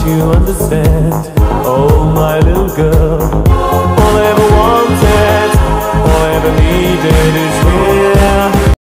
you understand. Oh, my little girl, all I ever wanted, all I ever needed is you.